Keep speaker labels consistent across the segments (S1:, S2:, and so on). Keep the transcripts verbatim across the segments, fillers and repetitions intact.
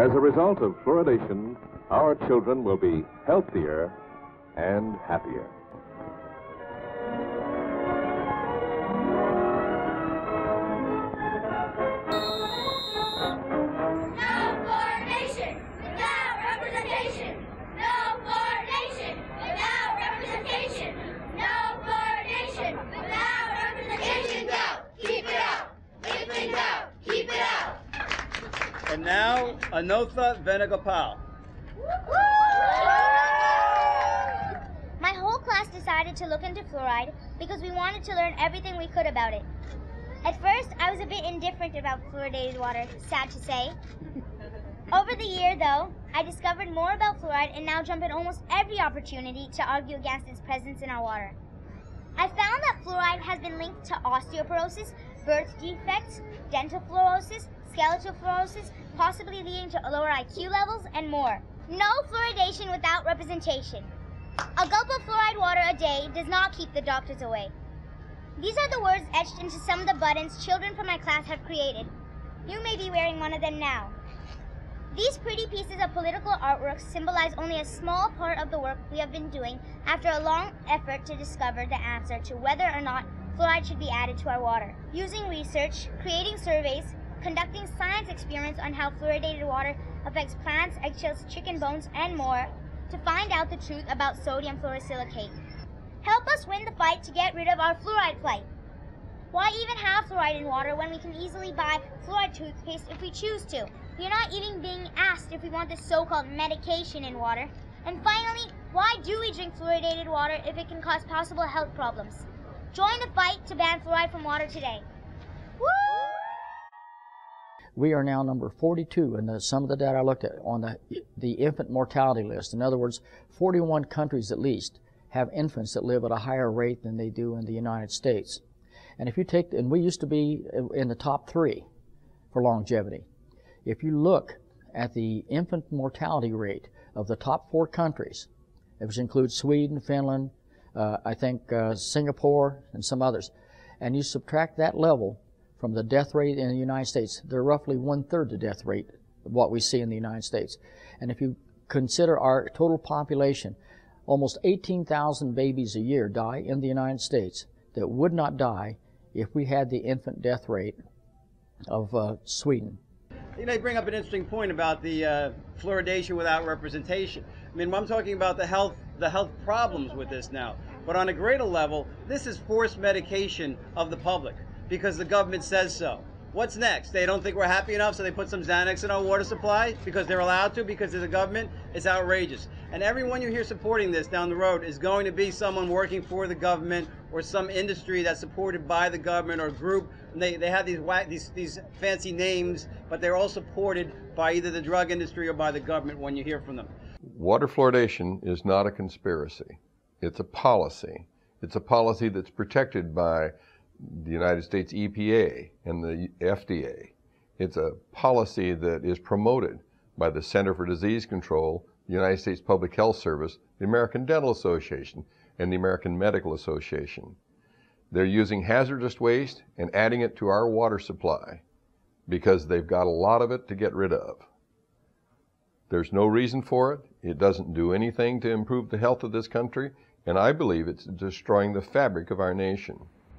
S1: As a result of fluoridation, our children will be healthier and happier.
S2: And now, Anotha Venugopal.
S3: My whole class decided to look into fluoride because we wanted to learn everything we could about it. At first, I was a bit indifferent about fluoridated water, sad to say. Over the year, though, I discovered more about fluoride and now jump at almost every opportunity to argue against its presence in our water. I found that fluoride has been linked to osteoporosis, birth defects, dental fluorosis, skeletal fluorosis, possibly leading to lower I Q levels, and more. No fluoridation without representation. A gulp of fluoride water a day does not keep the doctors away. These are the words etched into some of the buttons children from my class have created. You may be wearing one of them now. These pretty pieces of political artwork symbolize only a small part of the work we have been doing after a long effort to discover the answer to whether or not fluoride should be added to our water. Using research, creating surveys, conducting science experiments on how fluoridated water affects plants, eggshells, chicken bones, and more to find out the truth about sodium fluorosilicate. Help us win the fight to get rid of our fluoride plight. Why even have fluoride in water when we can easily buy fluoride toothpaste if we choose to? We are not even being asked if we want this so-called medication in water. And finally, why do we drink fluoridated water if it can cause possible health problems? Join the fight to ban fluoride from water today. Woo!
S4: We are now number forty-two in the, some of the data I looked at on the, the infant mortality list. In other words, forty-one countries at least have infants that live at a higher rate than they do in the United States. And if you take, and we used to be in the top three for longevity. If you look at the infant mortality rate of the top four countries, which includes Sweden, Finland, uh, I think uh, Singapore, and some others, and you subtract that level from the death rate in the United States, they're roughly one-third the death rate of what we see in the United States. And if you consider our total population, almost eighteen thousand babies a year die in the United States that would not die if we had the infant death rate of uh, Sweden.
S2: You know, you bring up an interesting point about the uh, fluoridation without representation. I mean, I'm talking about the health, the health problems with this now. But on a greater level, this is forced medication of the public because the government says so. What's next? They don't think we're happy enough, so they put some Xanax in our water supply because they're allowed to, because there's a government. It's outrageous. And everyone you hear supporting this down the road is going to be someone working for the government or some industry that's supported by the government or group. And they, they have these, these, these fancy names, but they're all supported by either the drug industry or by the government when you hear from them.
S5: Water fluoridation is not a conspiracy. It's a policy. It's a policy that's protected by the United States E P A and the F D A. It's a policy that is promoted by the Center for Disease Control, the United States Public Health Service, the American Dental Association, and the American Medical Association. They're using hazardous waste and adding it to our water supply because they've got a lot of it to get rid of. There's no reason for it. It doesn't do anything to improve the health of this country, and I believe it's destroying the fabric of our nation.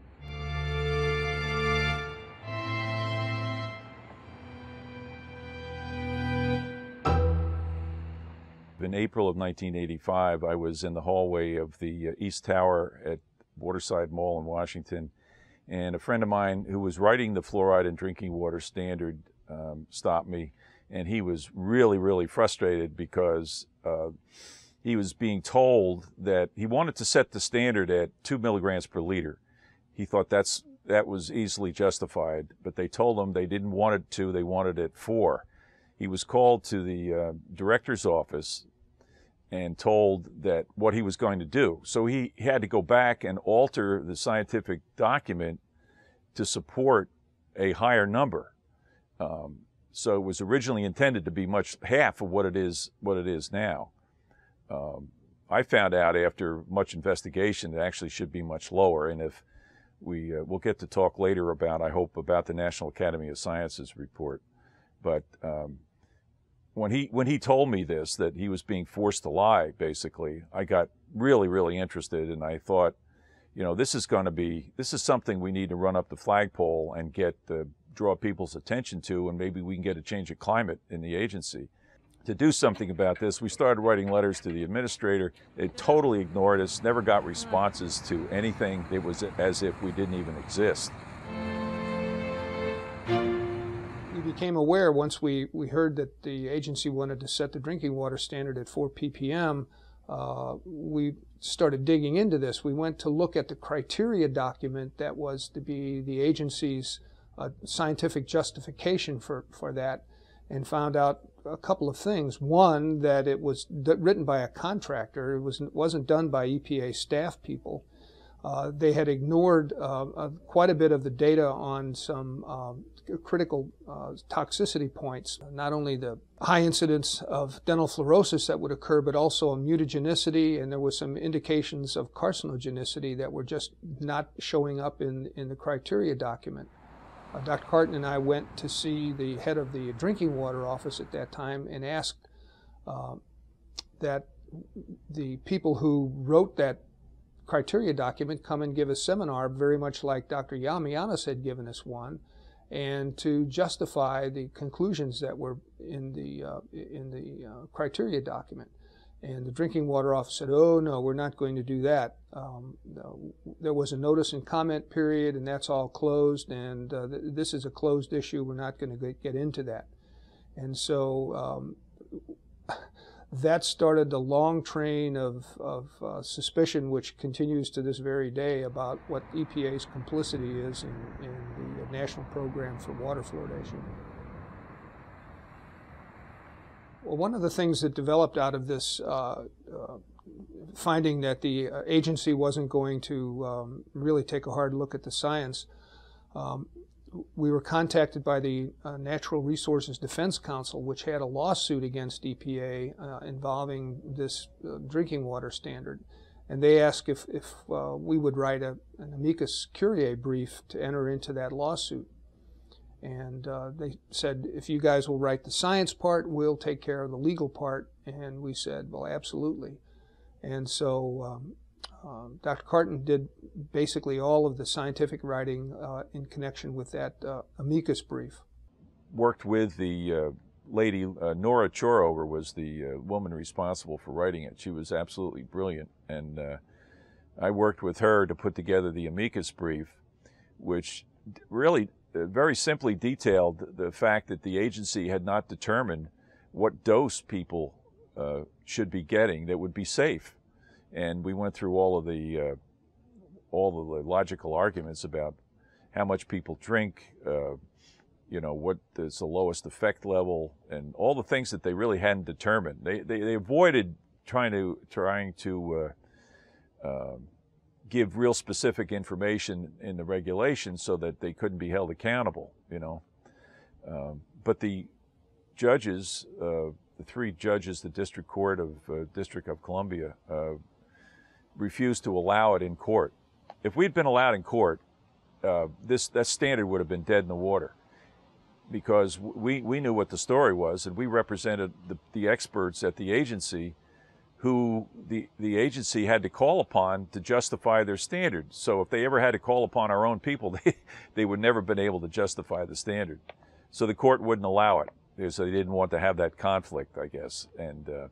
S6: In April of nineteen eighty-five, I was in the hallway of the East Tower at Waterside Mall in Washington, and a friend of mine who was writing the Fluoride in Drinking Water Standard um, stopped me, and he was really, really frustrated because uh, he was being told that he wanted to set the standard at two milligrams per liter. He thought that's that was easily justified, but they told him they didn't want it to, they wanted it four. He was called to the uh, director's office and told that what he was going to do. So he had to go back and alter the scientific document to support a higher number. Um, so it was originally intended to be much half of what it is what it is now. Um, I found out after much investigation it actually should be much lower, and if we uh, we'll get to talk later about, I hope, about the National Academy of Sciences report. But um, when he when he told me this, that he was being forced to lie, basically, I got really, really interested, and I thought, you know, this is going to be, this is something we need to run up the flagpole and get, uh, draw people's attention to, and maybe we can get a change of climate in the agency. To do something about this, we started writing letters to the administrator. It totally ignored us, never got responses to anything. It was as if we didn't even exist.
S7: We became aware once we, we heard that the agency wanted to set the drinking water standard at four P P M, uh, we started digging into this. We went to look at the criteria document that was to be the agency's uh, scientific justification for, for that, and found out a couple of things. One, that it was d written by a contractor. It was, wasn't done by E P A staff people. Uh, they had ignored uh, uh, quite a bit of the data on some uh, critical uh, toxicity points, not only the high incidence of dental fluorosis that would occur, but also mutagenicity, and there was some indications of carcinogenicity that were just not showing up in, in the criteria document. Uh, Doctor Carton and I went to see the head of the drinking water office at that time and asked uh, that the people who wrote that criteria document come and give a seminar, very much like Doctor Yamianis had given us one, and to justify the conclusions that were in the uh, in the uh, criteria document. And the drinking water office said, "Oh no, we're not going to do that. Um, no, there was a notice and comment period, and that's all closed. And uh, th this is a closed issue. We're not going to get into that." And so um, that started the long train of, of uh, suspicion, which continues to this very day, about what E P A's complicity is in, in the National Program for Water Fluoridation. Well, one of the things that developed out of this uh, uh, finding that the uh, agency wasn't going to um, really take a hard look at the science, um, we were contacted by the uh, Natural Resources Defense Council, which had a lawsuit against E P A uh, involving this uh, drinking water standard. And they asked if, if uh, we would write a, an amicus curiae brief to enter into that lawsuit. And uh, they said, if you guys will write the science part, we'll take care of the legal part. And we said, well, absolutely. And so um, uh, Doctor Carton did basically all of the scientific writing uh, in connection with that uh, amicus brief.
S6: Worked with the uh, lady, uh, Nora Chorover was the uh, woman responsible for writing it. She was absolutely brilliant. And uh, I worked with her to put together the amicus brief, which really Uh, very simply detailed the fact that the agency had not determined what dose people uh, should be getting that would be safe. And we went through all of the uh, all of the logical arguments about how much people drink, uh, you know, what is the lowest effect level, and all the things that they really hadn't determined. They they, they avoided trying to trying to uh, uh, give real specific information in the regulations so that they couldn't be held accountable, you know. Um, but the judges, uh, the three judges, the District Court of uh, District of Columbia, uh, refused to allow it in court. If we'd been allowed in court, uh, this that standard would have been dead in the water, because we we knew what the story was, and we represented the, the experts at the agency, who the, the agency had to call upon to justify their standard. So if they ever had to call upon our own people, they, they would never have been able to justify the standard. So the court wouldn't allow it, because they didn't want to have that conflict, I guess. And uh,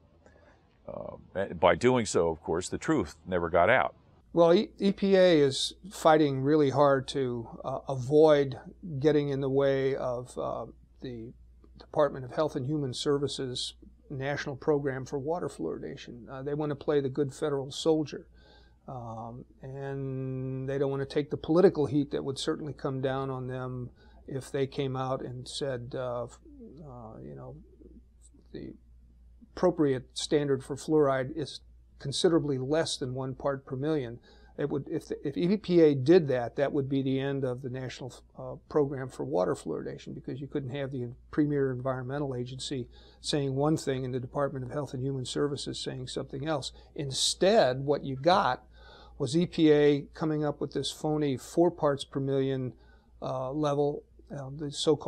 S6: uh, by doing so, of course, the truth never got out.
S7: Well, E P A is fighting really hard to uh, avoid getting in the way of uh, the Department of Health and Human Services National Program for Water Fluoridation. Uh, they want to play the good federal soldier, um, and they don't want to take the political heat that would certainly come down on them if they came out and said, uh, uh, you know, the appropriate standard for fluoride is considerably less than one part per million. It would, if, the, if E P A did that, that would be the end of the National uh, Program for Water Fluoridation, because you couldn't have the premier environmental agency saying one thing and the Department of Health and Human Services saying something else. Instead, what you got was E P A coming up with this phony four parts per million uh, level, uh, the so-called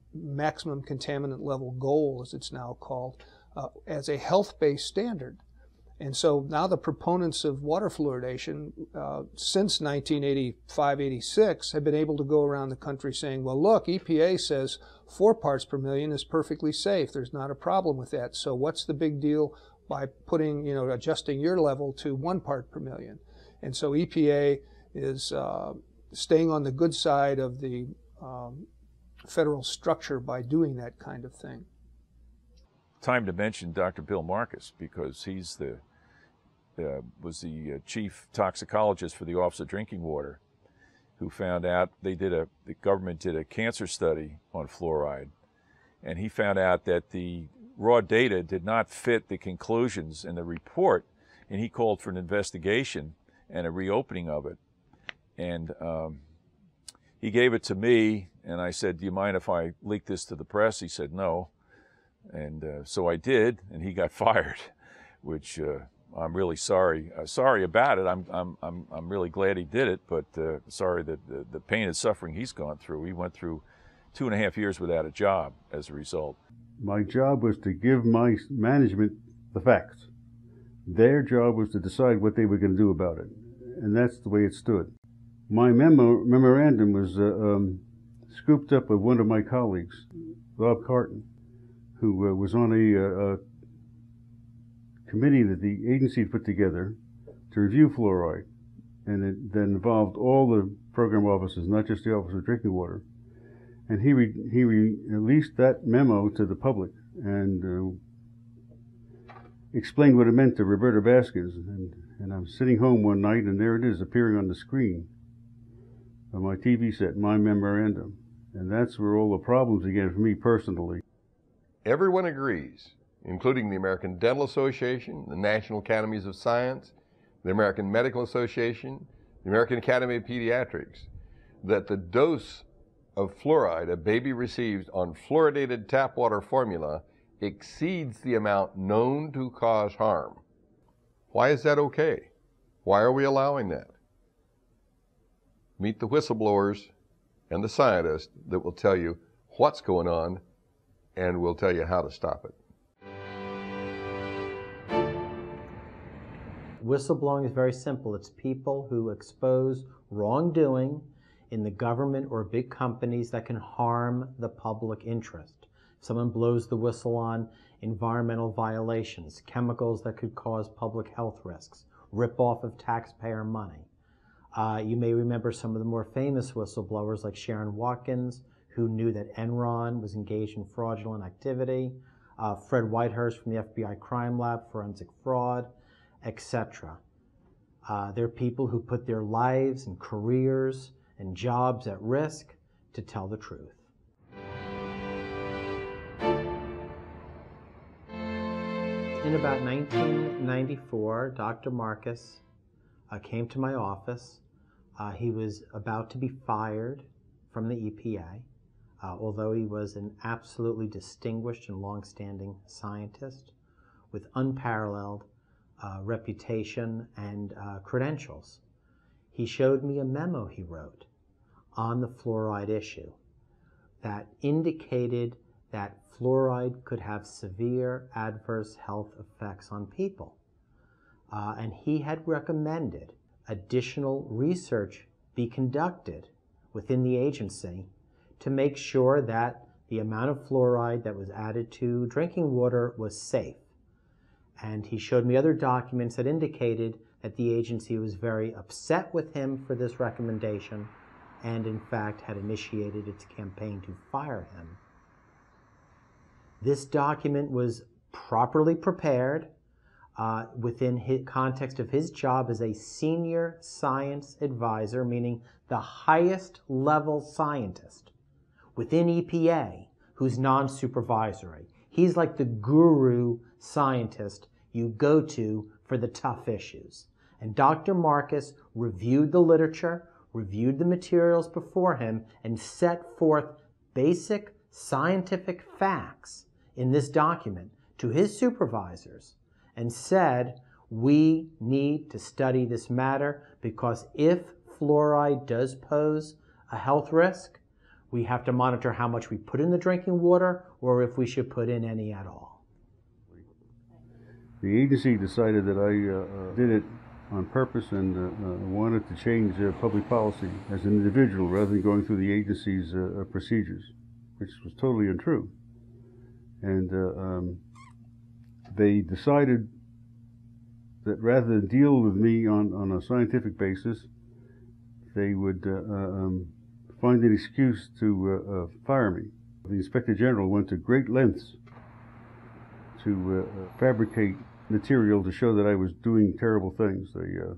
S7: maximum contaminant level goal, as it's now called, uh, as a health-based standard. And so now the proponents of water fluoridation uh, since nineteen eighty-five eighty-six have been able to go around the country saying, well, look, E P A says four parts per million is perfectly safe. There's not a problem with that. So what's the big deal by putting, you know, adjusting your level to one part per million? And so E P A is uh, staying on the good side of the um, federal structure by doing that kind of thing.
S6: Time to mention Doctor Bill Marcus, because he's the uh, was the uh, chief toxicologist for the Office of Drinking Water, who found out they did a the government did a cancer study on fluoride, and he found out that the raw data did not fit the conclusions in the report, and he called for an investigation and a reopening of it. And um, he gave it to me, and I said, do you mind if I leak this to the press? He said no. And uh, so I did, and he got fired, which uh, I'm really sorry uh, sorry about it. I'm, I'm, I'm, I'm really glad he did it, but uh, sorry that the, the pain and suffering he's gone through. He went through two and a half years without a job as a result.
S8: My job was to give my management the facts. Their job was to decide what they were going to do about it, and that's the way it stood. My memo, memorandum was uh, um, scooped up with one of my colleagues, Bob Carton, who uh, was on a, uh, a committee that the agency put together to review fluoride, and it that involved all the program offices, not just the Office of Drinking Water. And he re he re released that memo to the public and uh, explained what it meant to Roberta Baskins. And, and I'm sitting home one night, and there it is appearing on the screen on my T V set, my memorandum. And that's where all the problems began for me personally.
S5: Everyone agrees, including the American Dental Association, the National Academies of Science, the American Medical Association, the American Academy of Pediatrics, that the dose of fluoride a baby receives on fluoridated tap water formula exceeds the amount known to cause harm. Why is that okay? Why are we allowing that? Meet the whistleblowers and the scientists that will tell you what's going on and will tell you how to stop it.
S9: Whistleblowing is very simple. It's people who expose wrongdoing in the government or big companies that can harm the public interest. Someone blows the whistle on environmental violations, chemicals that could cause public health risks, rip-off of taxpayer money. Uh, you may remember some of the more famous whistleblowers like Sharon Watkins, who knew that Enron was engaged in fraudulent activity, uh, Fred Whitehurst from the F B I Crime Lab, forensic fraud, et cetera. Uh, they're people who put their lives and careers and jobs at risk to tell the truth. In about nineteen ninety-four, Doctor Marcus uh, came to my office. Uh, he was about to be fired from the E P A, uh, although he was an absolutely distinguished and long-standing scientist with unparalleled uh, reputation and uh, credentials. He showed me a memo he wrote on the fluoride issue that indicated that fluoride could have severe adverse health effects on people. Uh, and he had recommended additional research be conducted within the agency to make sure that the amount of fluoride that was added to drinking water was safe. And he showed me other documents that indicated that the agency was very upset with him for this recommendation and in fact had initiated its campaign to fire him. This document was properly prepared uh, within the context of his job as a senior science advisor, meaning the highest level scientist within E P A who's non-supervisory. He's like the guru scientist you go to for the tough issues. And Doctor Marcus reviewed the literature, reviewed the materials before him, and set forth basic scientific facts in this document to his supervisors and said, we need to study this matter because if fluoride does pose a health risk, We have to monitor how much we put in the drinking water or if we should put in any at all.
S8: The agency decided that I uh, did it on purpose and uh, uh, wanted to change uh, public policy as an individual rather than going through the agency's uh, procedures, which was totally untrue. And uh, um, they decided that rather than deal with me on, on a scientific basis, they would uh, um, find an excuse to uh, uh, fire me. The Inspector General went to great lengths to uh, fabricate material to show that I was doing terrible things. They, uh,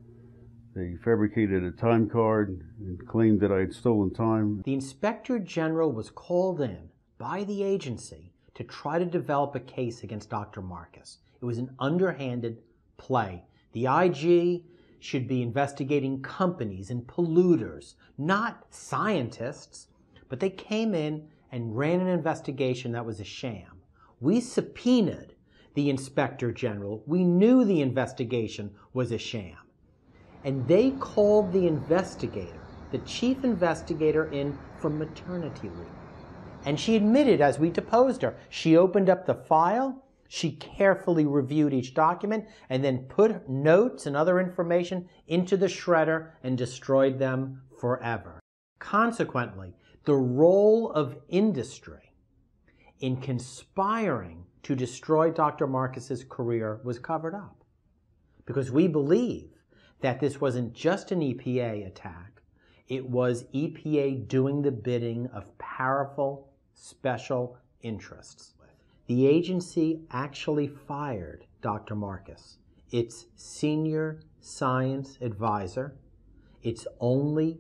S8: they fabricated a time card and claimed that I had stolen time.
S9: The Inspector General was called in by the agency to try to develop a case against Doctor Marcus. It was an underhanded play. The I G should be investigating companies and polluters, not scientists, but they came in and ran an investigation that was a sham. We subpoenaed the Inspector General. We knew the investigation was a sham. And they called the investigator, the chief investigator, in from maternity leave. And she admitted as we deposed her, she opened up the file, she carefully reviewed each document, and then put notes and other information into the shredder and destroyed them forever. Consequently, the role of industry in conspiring to destroy Doctor Marcus's career was covered up. Because we believe that this wasn't just an E P A attack, it was E P A doing the bidding of powerful special interests. The agency actually fired Doctor Marcus, its senior science advisor, its only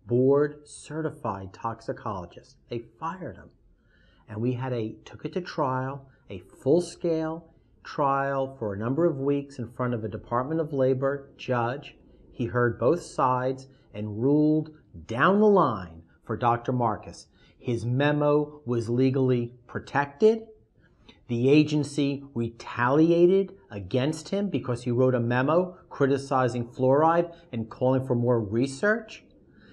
S9: board-certified toxicologist. They fired him. And we had a, took it to trial, a full-scale trial for a number of weeks in front of a Department of Labor judge. He heard both sides and ruled down the line for Doctor Marcus. His memo was legally protected. The agency retaliated against him because he wrote a memo criticizing fluoride and calling for more research.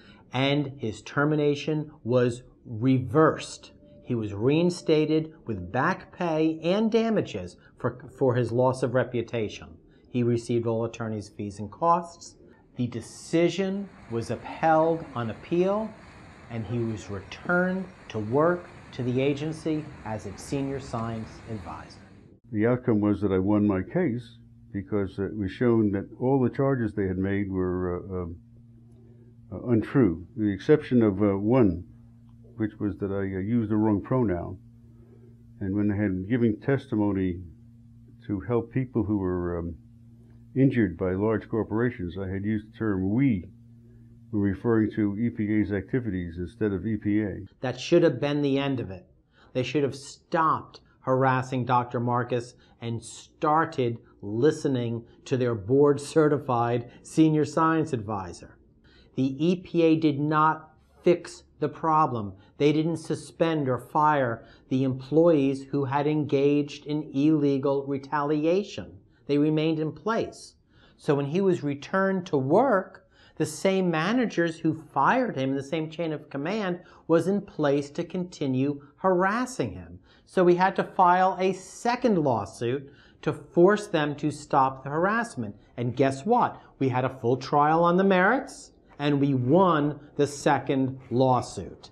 S9: And his termination was reversed. He was reinstated with back pay and damages for, for his loss of reputation. He received all attorney's fees and costs. The decision was upheld on appeal, and he was returned to work to the agency as its senior science advisor.
S8: The outcome was that I won my case because it was shown that all the charges they had made were uh, uh, untrue, with the exception of uh, one, which was that I uh, used the wrong pronoun. And when I had given testimony to help people who were um, injured by large corporations, I had used the term we when referring to E P A's activities instead of E P A.
S9: That should have been the end of it. They should have stopped harassing Doctor Marcus and started listening to their board-certified senior science advisor. The E P A did not fix the problem. They didn't suspend or fire the employees who had engaged in illegal retaliation. They remained in place. So when he was returned to work, the same managers who fired him, the same chain of command, was in place to continue harassing him. So we had to file a second lawsuit to force them to stop the harassment. And guess what? We had a full trial on the merits, and we won the second lawsuit.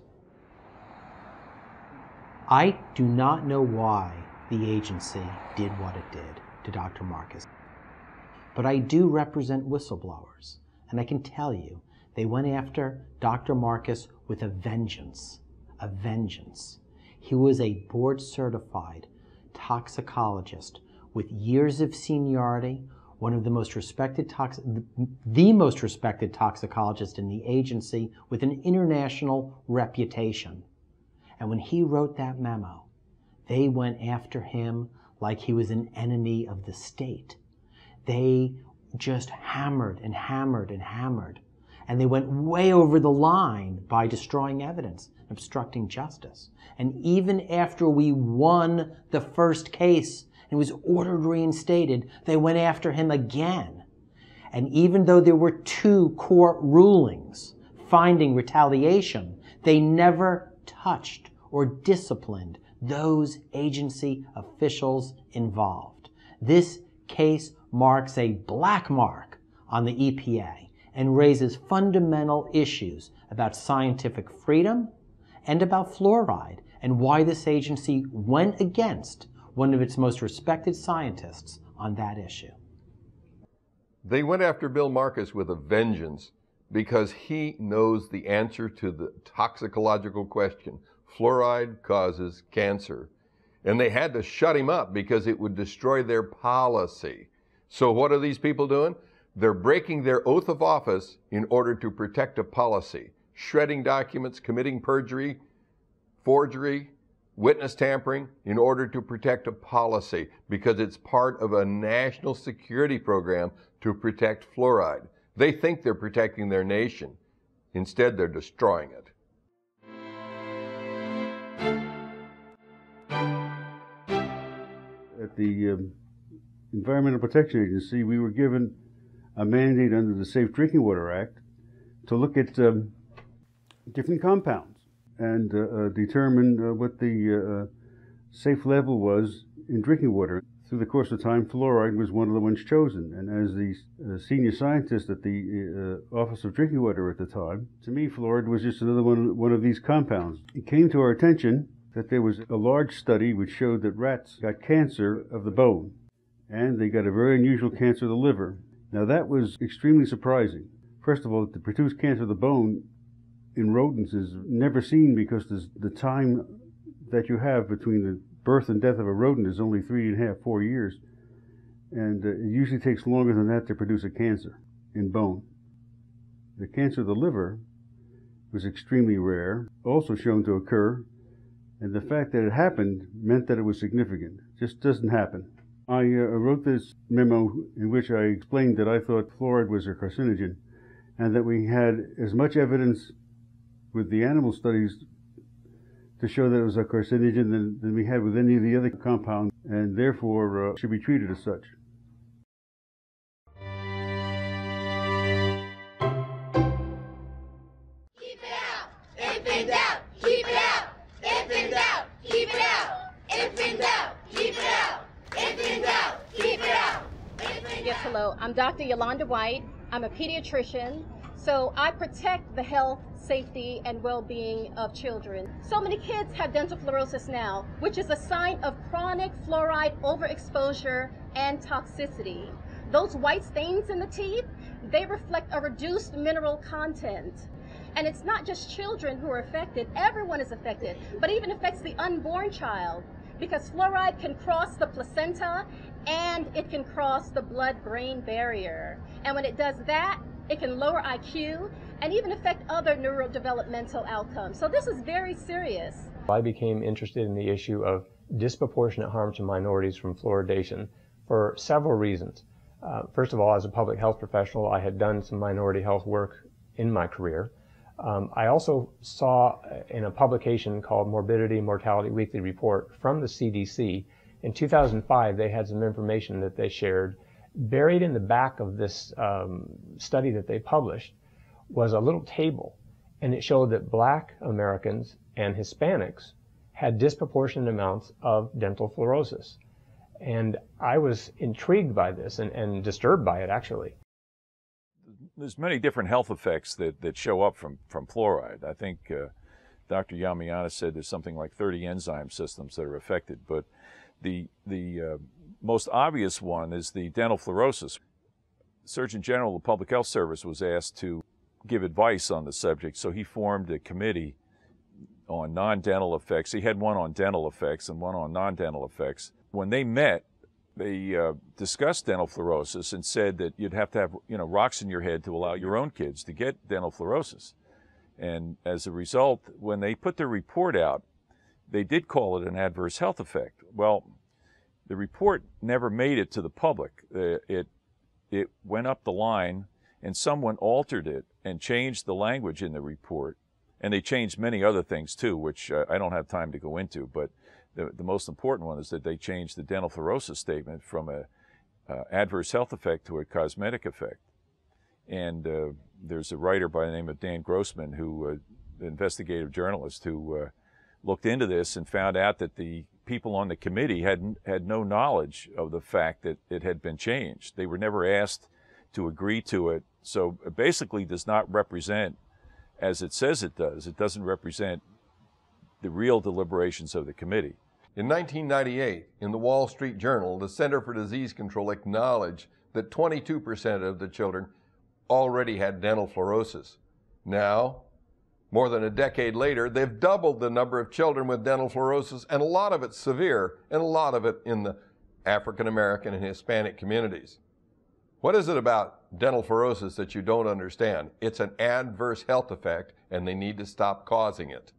S9: I do not know why the agency did what it did to Doctor Marcus, but I do represent whistleblowers. And I can tell you, they went after Doctor Marcus with a vengeance, a vengeance. He was a board-certified toxicologist with years of seniority, one of the most respected tox the most respected toxicologist in the agency with an international reputation. And when he wrote that memo, they went after him like he was an enemy of the state. They just hammered and hammered and hammered. And they went way over the line by destroying evidence, obstructing justice. And even after we won the first case and was ordered reinstated, they went after him again. And even though there were two court rulings finding retaliation, They never touched or disciplined those agency officials involved. This case marks a black mark on the E P A and raises fundamental issues about scientific freedom and about fluoride and why this agency went against one of its most respected scientists on that issue.
S5: They went after Bill Marcus with a vengeance because he knows the answer to the toxicological question. Fluoride causes cancer. And they had to shut him up because it would destroy their policy. So what are these people doing? They're breaking their oath of office in order to protect a policy, shredding documents, committing perjury, forgery, witness tampering in order to protect a policy because it's part of a national security program to protect fluoride. They think they're protecting their nation. Instead, they're destroying it.
S8: At the um, Environmental Protection Agency, we were given a mandate under the Safe Drinking Water Act to look at um, different compounds and uh, uh, determine uh, what the uh, safe level was in drinking water. Through the course of time, fluoride was one of the ones chosen. And as the uh, senior scientist at the uh, Office of Drinking Water at the time, to me, fluoride was just another one, one of these compounds. It came to our attention that there was a large study which showed that rats got cancer of the bone, and they got a very unusual cancer of the liver. Now that was extremely surprising. First of all, to produce cancer of the bone in rodents is never seen because the time that you have between the birth and death of a rodent is only three and a half, four years. And uh, it usually takes longer than that to produce a cancer in bone. The cancer of the liver was extremely rare, also shown to occur, and the fact that it happened meant that it was significant. It just doesn't happen. I uh, wrote this memo in which I explained that I thought fluoride was a carcinogen and that we had as much evidence with the animal studies to show that it was a carcinogen than, than we had with any of the other compounds, and therefore uh, should be treated as such.
S10: Keep it out! If in doubt, keep it out! If in doubt, keep it out! If in doubt, keep it out! If in doubt, keep it out!
S11: Yes, hello. I'm Doctor Yolanda White. I'm a pediatrician. So I protect the health, safety, and well-being of children. So many kids have dental fluorosis now, which is a sign of chronic fluoride overexposure and toxicity. Those white stains in the teeth, they reflect a reduced mineral content. And it's not just children who are affected, everyone is affected, but it even affects the unborn child because fluoride can cross the placenta and it can cross the blood-brain barrier. And when it does that, it can lower I Q and even affect other neurodevelopmental outcomes. So this is very serious.
S12: I became interested in the issue of disproportionate harm to minorities from fluoridation for several reasons. Uh, first of all, as a public health professional, I had done some minority health work in my career. Um, I also saw in a publication called Morbidity and Mortality Weekly Report from the C D C, in two thousand five, they had some information that they shared. Buried in the back of this um, study that they published was a little table, and it showed that Black Americans and Hispanics had disproportionate amounts of dental fluorosis. And I was intrigued by this and, and disturbed by it, actually.
S6: There's many different health effects that, that show up from, from fluoride. I think uh, Doctor Yamiana said there's something like thirty enzyme systems that are affected, but the, the uh, most obvious one is the dental fluorosis. Surgeon General of the Public Health Service was asked to give advice on the subject, so he formed a committee on non-dental effects. He had one on dental effects and one on non-dental effects. When they met, they uh, discussed dental fluorosis and said that you'd have to have, you know, rocks in your head to allow your own kids to get dental fluorosis. And as a result, when they put their report out, they did call it an adverse health effect. Well, the report never made it to the public. Uh, it, it went up the line, and someone altered it and changed the language in the report. And they changed many other things too, which uh, I don't have time to go into, but the, the most important one is that they changed the dental fluorosis statement from a uh, adverse health effect to a cosmetic effect. And uh, there's a writer by the name of Dan Grossman who uh, investigative journalist who uh, looked into this and found out that the people on the committee had, had no knowledge of the fact that it had been changed. They were never asked to agree to it. So it basically does not represent, as it says it does, it doesn't represent the real deliberations of the committee.
S5: In nineteen ninety-eight, in the Wall Street Journal, the Center for Disease Control acknowledged that twenty-two percent of the children already had dental fluorosis. Now, more than a decade later, they've doubled the number of children with dental fluorosis, and a lot of it severe, and a lot of it in the African American and Hispanic communities. What is it about dental fluorosis that you don't understand? It's an adverse health effect, and they need to stop causing it.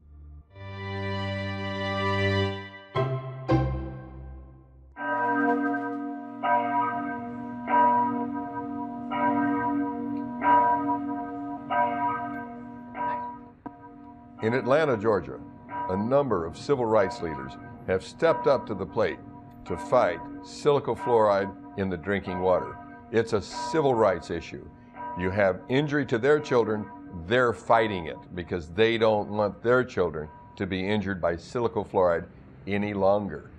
S5: In Atlanta, Georgia, a number of civil rights leaders have stepped up to the plate to fight silica fluoride in the drinking water. It's a civil rights issue. You have injury to their children, they're fighting it because they don't want their children to be injured by silica fluoride any longer.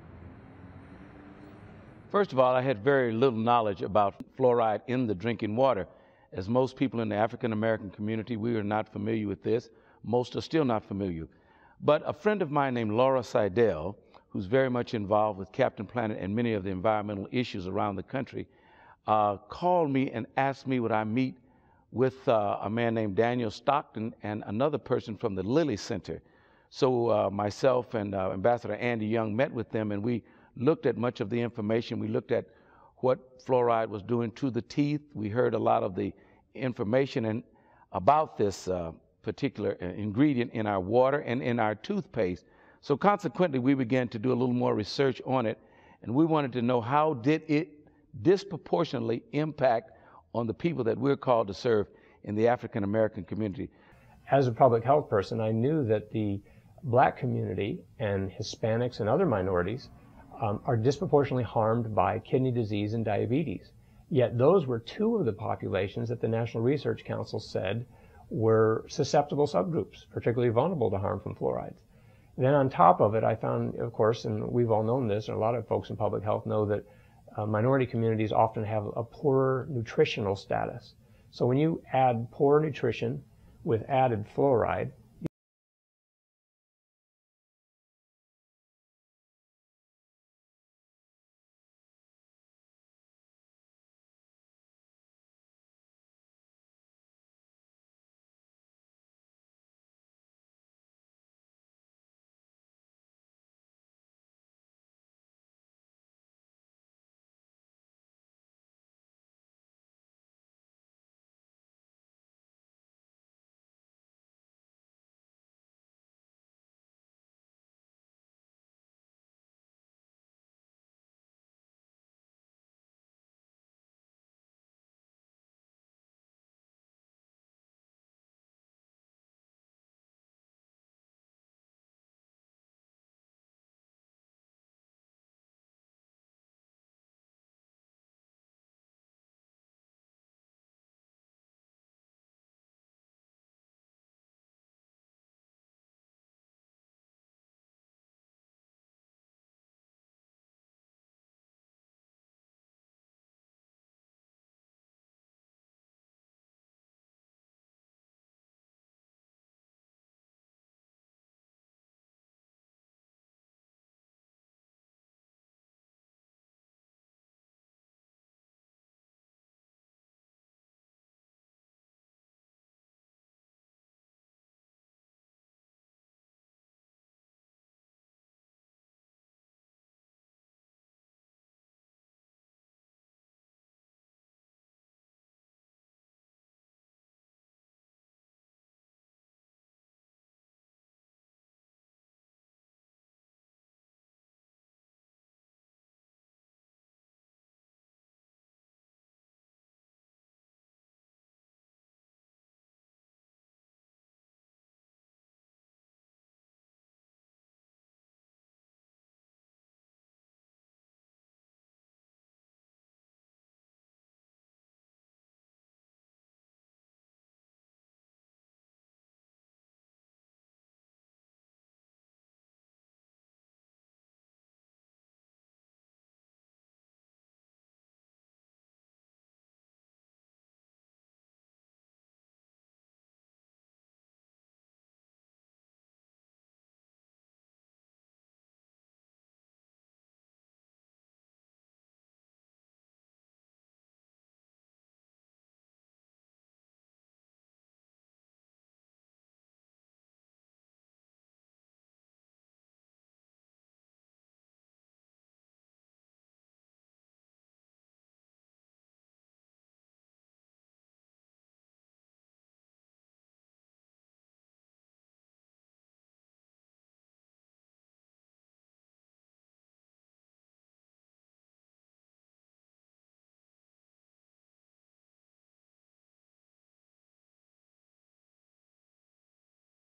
S13: First of all, I had very little knowledge about fluoride in the drinking water. As most people in the African American community, we are not familiar with this. Most are still not familiar. But a friend of mine named Laura Seidel, who's very much involved with Captain Planet and many of the environmental issues around the country, uh, called me and asked me would I meet with uh, a man named Daniel Stockton and another person from the Lilly Center. So uh, myself and uh, Ambassador Andy Young met with them, and we looked at much of the information. We looked at what fluoride was doing to the teeth. We heard a lot of the information and about this uh, particular ingredient in our water and in our toothpaste. So consequently, we began to do a little more research on it, and we wanted to know how did it disproportionately impact on the people that we're called to serve in the African American community.
S12: As a public health person, I knew that the black community and Hispanics and other minorities um, are disproportionately harmed by kidney disease and diabetes. Yet those were two of the populations that the National Research Council said were susceptible subgroups, particularly vulnerable to harm from fluorides. Then on top of it, I found, of course, and we've all known this, and a lot of folks in public health know that uh, minority communities often have a poorer nutritional status. So when you add poor nutrition with added fluoride,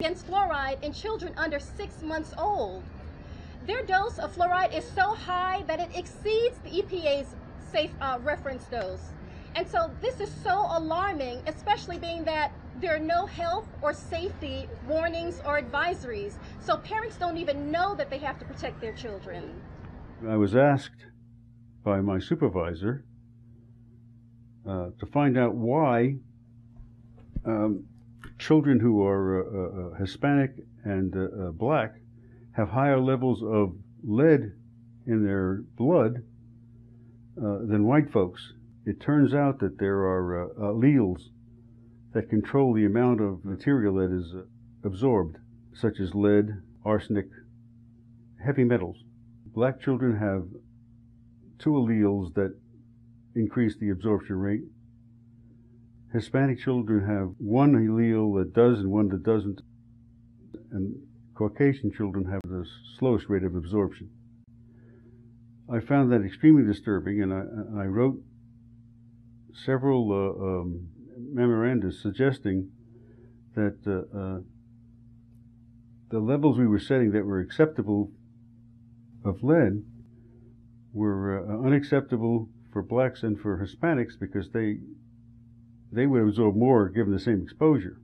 S11: against fluoride in children under six months old. Their dose of fluoride is so high that it exceeds the E P A's safe uh, reference dose. And so this is so alarming, especially being that there are no health or safety warnings or advisories. So parents don't even know that they have to protect their children.
S8: I was asked by my supervisor uh, to find out why um, children who are uh, uh, Hispanic and uh, uh, black have higher levels of lead in their blood uh, than white folks. It turns out that there are uh, alleles that control the amount of material that is uh, absorbed, such as lead, arsenic, heavy metals. Black children have two alleles that increase the absorption rate. Hispanic children have one allele that does and one that doesn't, and Caucasian children have the slowest rate of absorption. I found that extremely disturbing, and I, and I wrote several uh, um, memoranda suggesting that uh, uh, the levels we were setting that were acceptable of lead were uh, unacceptable for blacks and for Hispanics because they they would absorb more given the same exposure.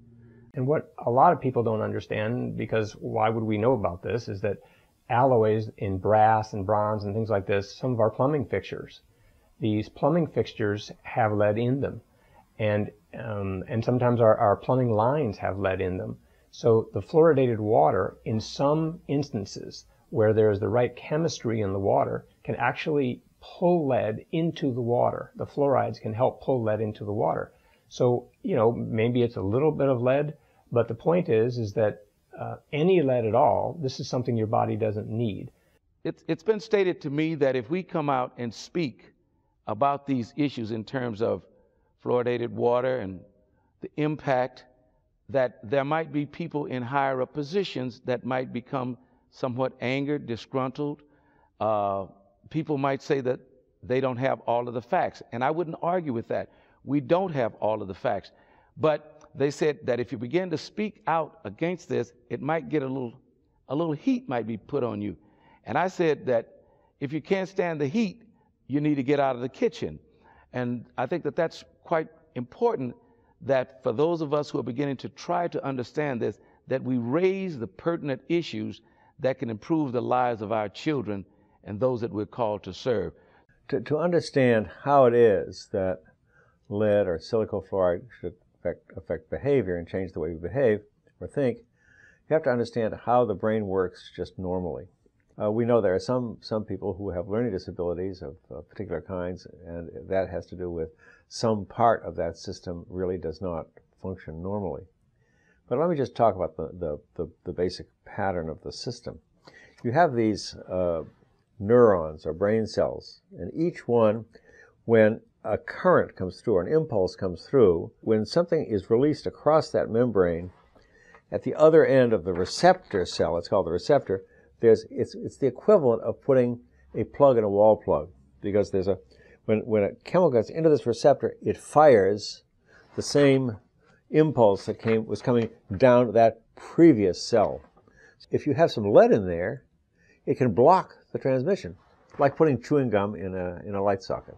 S12: And what a lot of people don't understand, because why would we know about this, is that alloys in brass and bronze and things like this, some of our plumbing fixtures, these plumbing fixtures have lead in them. And, um, and sometimes our, our plumbing lines have lead in them. So the fluoridated water, in some instances where there is the right chemistry in the water, can actually pull lead into the water. The fluorides can help pull lead into the water. So, you know, maybe it's a little bit of lead, but the point is, is that uh, any lead at all, this is something your body doesn't need.
S13: It's, it's been stated to me that if we come out and speak about these issues in terms of fluoridated water and the impact, that there might be people in higher up positions that might become somewhat angered, disgruntled. Uh, people might say that they don't have all of the facts, and I wouldn't argue with that. We don't have all of the facts, but they said that if you begin to speak out against this, it might get a little, a little heat might be put on you. And I said that if you can't stand the heat, you need to get out of the kitchen. And I think that that's quite important, that for those of us who are beginning to try to understand this, that we raise the pertinent issues that can improve the lives of our children and those that we're called to serve.
S14: To, to understand how it is that lead or silicon fluoride should affect, affect behavior and change the way we behave or think, you have to understand how the brain works just normally. Uh, we know there are some, some people who have learning disabilities of uh, particular kinds, and that has to do with some part of that system really does not function normally. But let me just talk about the, the, the, the basic pattern of the system. You have these uh, neurons or brain cells, and each one, when a current comes through or an impulse comes through, when something is released across that membrane, at the other end of the receptor cell, it's called the receptor, there's, it's, it's the equivalent of putting a plug in a wall plug, because there's a, when, when a chemical gets into this receptor, it fires the same impulse that came, was coming down to that previous cell. If you have some lead in there, it can block the transmission, like putting chewing gum in a, in a light socket.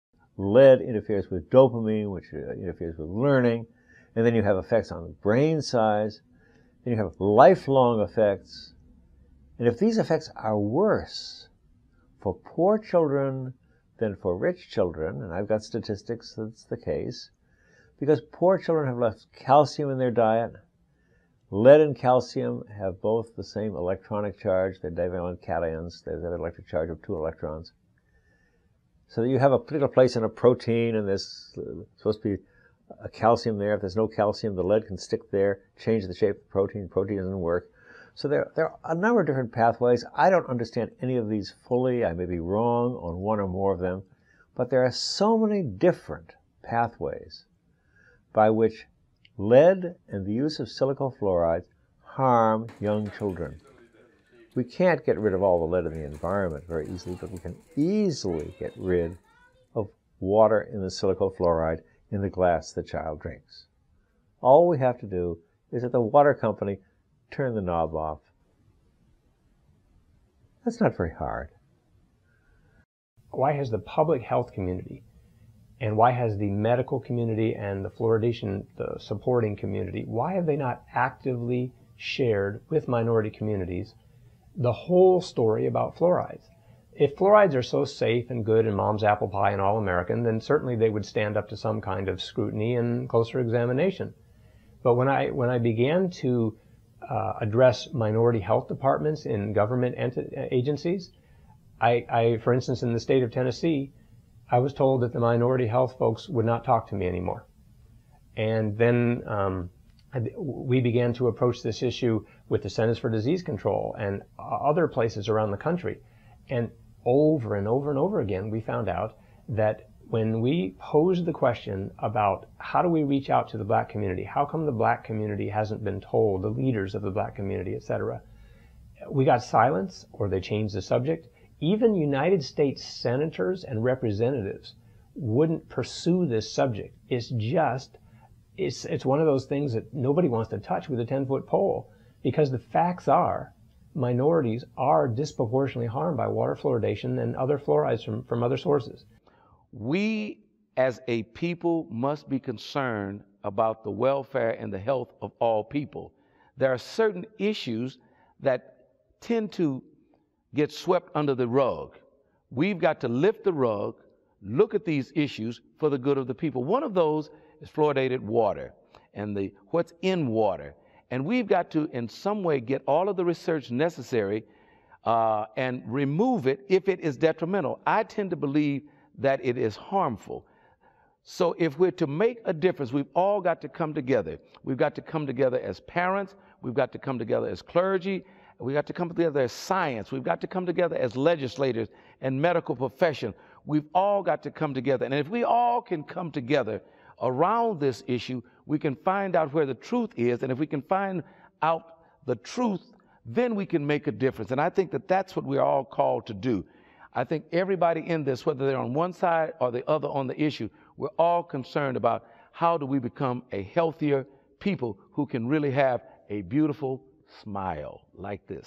S14: Lead interferes with dopamine, which uh, interferes with learning, and then you have effects on the brain size, then you have lifelong effects. And if these effects are worse for poor children than for rich children, and I've got statistics that's the case, because poor children have less calcium in their diet. Lead and calcium have both the same electronic charge. They're divalent cations. They have an electric charge of two electrons. So that you have a particular place in a protein, and there's supposed to be a calcium there. If there's no calcium, the lead can stick there, change the shape of the protein. Protein doesn't work. So there, there are a number of different pathways. I don't understand any of these fully. I may be wrong on one or more of them. But there are so many different pathways by which lead and the use of silicon fluorides harm young children. We can't get rid of all the lead in the environment very easily, but we can easily get rid of water in the silicon fluoride in the glass the child drinks. All we have to do is that the water company turned the knob off. That's not very hard.
S12: Why has the public health community, and why has the medical community and the fluoridation the supporting community, why have they not actively shared with minority communities the whole story about fluorides? If fluorides are so safe and good in mom's apple pie and all-American, then certainly they would stand up to some kind of scrutiny and closer examination. But when I, when I began to uh, address minority health departments in government agencies, I, I, for instance, in the state of Tennessee, I was told that the minority health folks would not talk to me anymore. And then um, we began to approach this issue with the Centers for Disease Control and other places around the country. And over and over and over again, we found out that when we posed the question about how do we reach out to the black community, how come the black community hasn't been told, the leaders of the black community, et cetera, we got silence, or they changed the subject. Even United States senators and representatives wouldn't pursue this subject. It's just, it's, it's one of those things that nobody wants to touch with a ten-foot pole, because the facts are minorities are disproportionately harmed by water fluoridation and other fluorides from, from other sources.
S13: We as a people must be concerned about the welfare and the health of all people. There are certain issues that tend to get swept under the rug. We've got to lift the rug, look at these issues for the good of the people. One of those is fluoridated water and the what's in water. And we've got to, in some way, get all of the research necessary uh, and remove it if it is detrimental. I tend to believe that it is harmful. So if we're to make a difference, we've all got to come together. We've got to come together as parents. We've got to come together as clergy. We've got to come together as science. We've got to come together as legislators and medical profession. We've all got to come together. And if we all can come together around this issue, we can find out where the truth is. And if we can find out the truth, then we can make a difference. And I think that that's what we're all called to do. I think everybody in this, whether they're on one side or the other on the issue, we're all concerned about how do we become a healthier people who can really have a beautiful smile like this.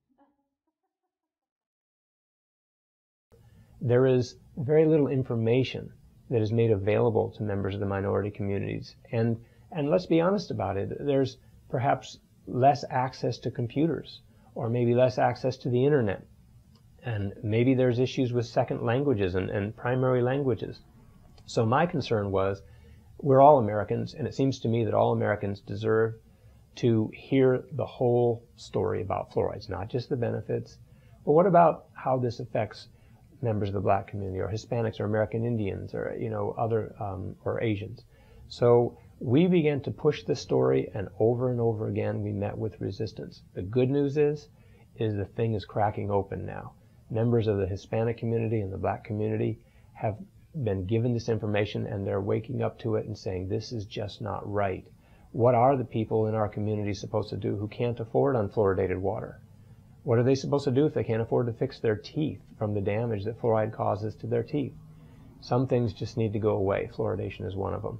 S12: There is very little information that is made available to members of the minority communities. And, and let's be honest about it, there's perhaps less access to computers, or maybe less access to the internet. And maybe there's issues with second languages and, and primary languages. So my concern was, we're all Americans, and it seems to me that all Americans deserve to hear the whole story about fluorides, not just the benefits, but what about how this affects members of the black community, or Hispanics, or American Indians, or you know other um, or Asians. So we began to push this story, and over and over again we met with resistance. The good news is, is the thing is cracking open now. Members of the Hispanic community and the black community have been given this information, and they're waking up to it and saying, this is just not right. What are the people in our community supposed to do who can't afford unfluoridated water? What are they supposed to do if they can't afford to fix their teeth from the damage that fluoride causes to their teeth? Some things just need to go away. Fluoridation is one of them.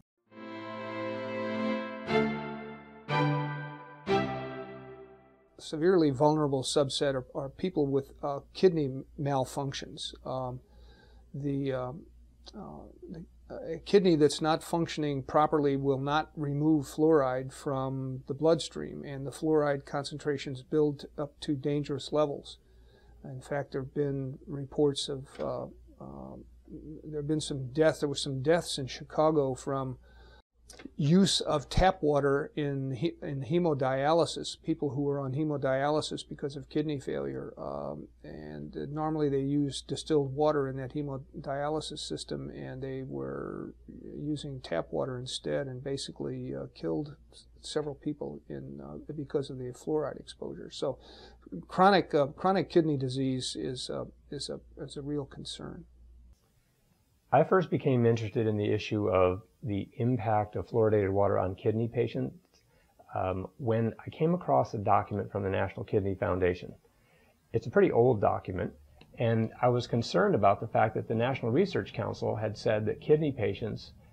S7: Severely vulnerable subset are, are people with uh, kidney malfunctions. Um, the, um, uh, the a kidney that's not functioning properly will not remove fluoride from the bloodstream, and the fluoride concentrations build up to dangerous levels. In fact, there have been reports of uh, uh, there have been some deaths. There were some deaths in Chicago from use of tap water in he in hemodialysis. People who were on hemodialysis because of kidney failure, um, and uh, normally they use distilled water in that hemodialysis system, and they were using tap water instead, and basically uh, killed several people in uh, because of the fluoride exposure. So, chronic uh, chronic kidney disease is uh, is a is a real concern.
S12: I first became interested in the issue of the impact of fluoridated water on kidney patients um, when I came across a document from the National Kidney Foundation. It's a pretty old document, and I was concerned about the fact that the National Research Council had said that kidney patients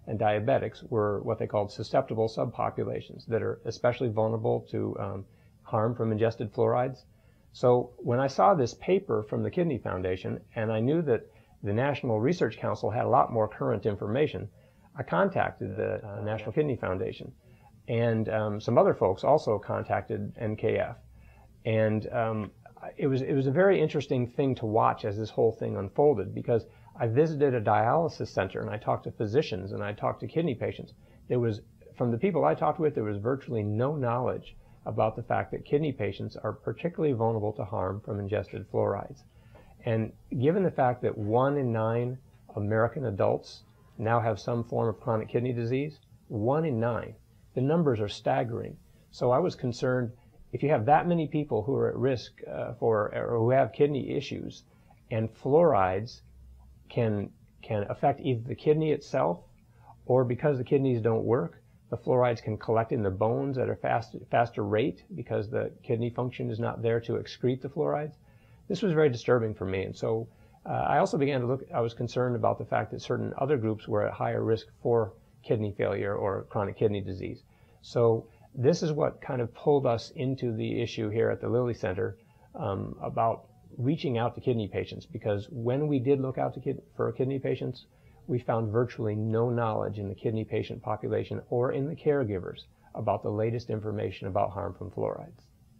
S12: and diabetics were what they called susceptible subpopulations that are especially vulnerable to um, harm from ingested fluorides. So when I saw this paper from the Kidney Foundation, and I knew that the National Research Council had a lot more current information, I contacted the uh, National Kidney Foundation. And um, some other folks also contacted N K F. And um, it was, it was a very interesting thing to watch as this whole thing unfolded, because I visited a dialysis center and I talked to physicians and I talked to kidney patients. There was, from the people I talked with, there was virtually no knowledge about the fact that kidney patients are particularly vulnerable to harm from ingested fluorides. And given the fact that one in nine American adults now have some form of chronic kidney disease, one in nine, the numbers are staggering. So I was concerned, if you have that many people who are at risk uh, for, or who have kidney issues, and fluorides can, can affect either the kidney itself, or because the kidneys don't work, the fluorides can collect in the bones at a fast, faster rate because the kidney function is not there to excrete the fluorides. This was very disturbing for me. And so uh, I also began to look, I was concerned about the fact that certain other groups were at higher risk for kidney failure or chronic kidney disease. So this is what kind of pulled us into the issue here at the Lilly Center um, about reaching out to kidney patients, because when we did look out to kid for kidney patients, we found virtually no knowledge in the kidney patient population or in the caregivers about the latest information about harm from fluorides.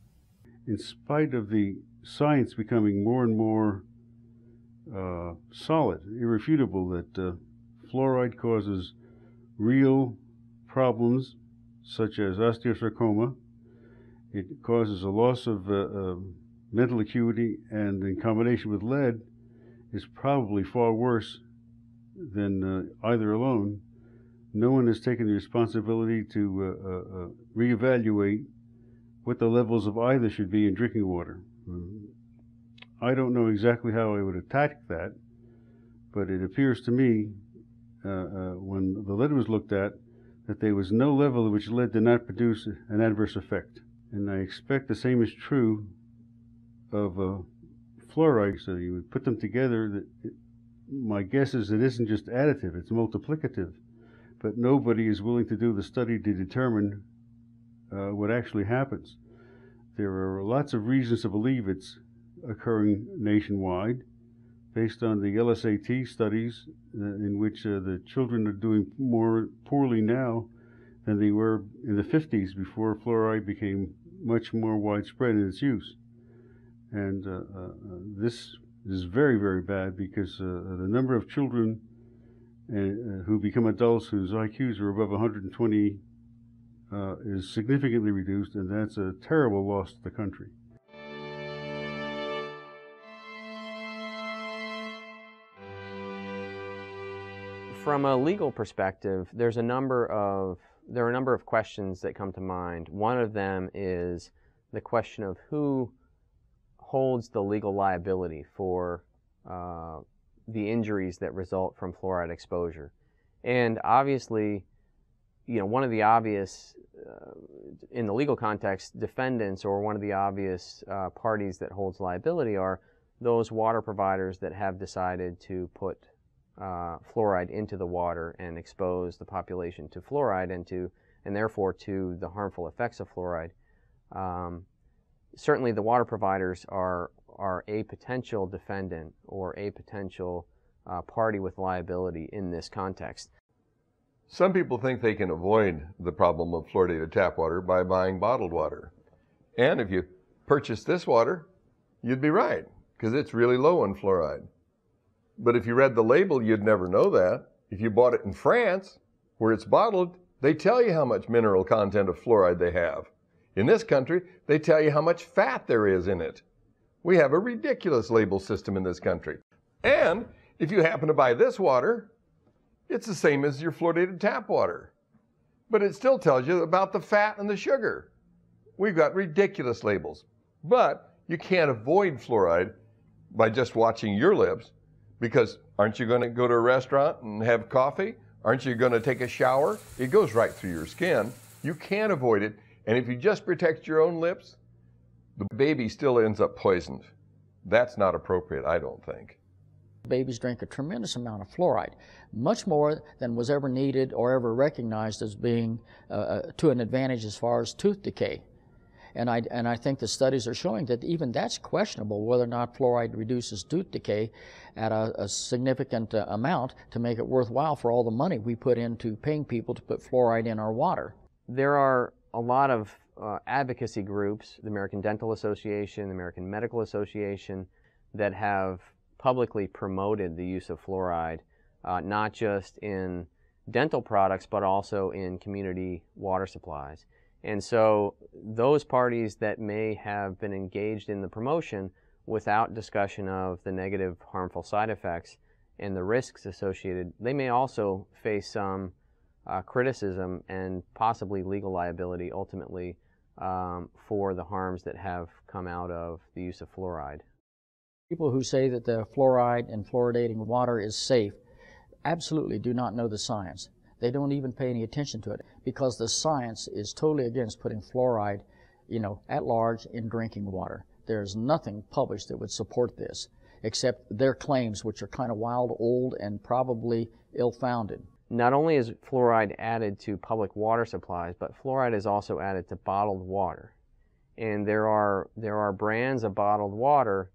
S8: In spite of the science becoming more and more uh, solid, irrefutable, that uh, fluoride causes real problems such as osteosarcoma, it causes a loss of uh, uh, mental acuity, and in combination with lead is probably far worse than uh, either alone. No one has taken the responsibility to uh, uh, uh, reevaluate what the levels of either should be in drinking water. Um, I don't know exactly how I would attack that, but it appears to me, uh, uh, when the lead was looked at, that there was no level at which lead did not produce an adverse effect. And I expect the same is true of uh, fluoride. So you would put them together. That it, my guess is it isn't just additive, it's multiplicative. But nobody is willing to do the study to determine uh, what actually happens. There are lots of reasons to believe it's occurring nationwide, based on the L S A T studies uh, in which uh, the children are doing more poorly now than they were in the fifties, before fluoride became much more widespread in its use. And uh, uh, this is very, very bad, because uh, the number of children uh, who become adults whose I Qs are above one hundred twenty uh, is significantly reduced, and that's a terrible loss to the country.
S15: From a legal perspective, there's a number of there are a number of questions that come to mind. One of them is the question of who holds the legal liability for uh, the injuries that result from fluoride exposure. And obviously, you know, one of the obvious, uh, in the legal context, defendants, or one of the obvious uh, parties that holds liability, are those water providers that have decided to put uh, fluoride into the water and expose the population to fluoride and to, and therefore to the harmful effects of fluoride. Um, certainly the water providers are, are a potential defendant or a potential uh, party with liability in this context.
S5: Some people think they can avoid the problem of fluoridated tap water by buying bottled water. And if you purchase this water, you'd be right, because it's really low in fluoride. But if you read the label, you'd never know that. If you bought it in France, where it's bottled, they tell you how much mineral content of fluoride they have. In this country, they tell you how much fat there is in it. We have a ridiculous label system in this country. And if you happen to buy this water, it's the same as your fluoridated tap water. But it still tells you about the fat and the sugar. We've got ridiculous labels. But you can't avoid fluoride by just watching your lips, because aren't you going to go to a restaurant and have coffee? Aren't you going to take a shower? It goes right through your skin. You can't avoid it. And if you just protect your own lips, the baby still ends up poisoned. That's not appropriate, I don't think.
S4: Babies drink a tremendous amount of fluoride, much more than was ever needed or ever recognized as being uh, to an advantage as far as tooth decay. And I, and I think the studies are showing that even that's questionable, whether or not fluoride reduces tooth decay at a, a significant uh, amount to make it worthwhile for all the money we put into paying people to put fluoride in our water.
S15: There are a lot of uh, advocacy groups, the American Dental Association, the American Medical Association, that have publicly promoted the use of fluoride, uh, not just in dental products, but also in community water supplies. And so those parties that may have been engaged in the promotion without discussion of the negative harmful side effects and the risks associated, they may also face some uh, criticism and possibly legal liability ultimately um, for the harms that have come out of the use of fluoride.
S4: People who say that the fluoride and fluoridating water is safe absolutely do not know the science. They don't even pay any attention to it because the science is totally against putting fluoride, you know, at large in drinking water. There's nothing published that would support this except their claims, which are kind of wild, old, and probably ill-founded.
S15: Not only is fluoride added to public water supplies, but fluoride is also added to bottled water. And there are, there are brands of bottled water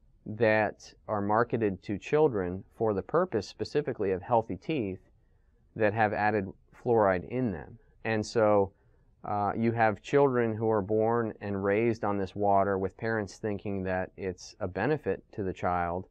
S15: that are marketed to children for the purpose specifically of healthy teeth that have added fluoride in them. And so uh, you have children who are born and raised on this water with parents thinking that it's a benefit to the child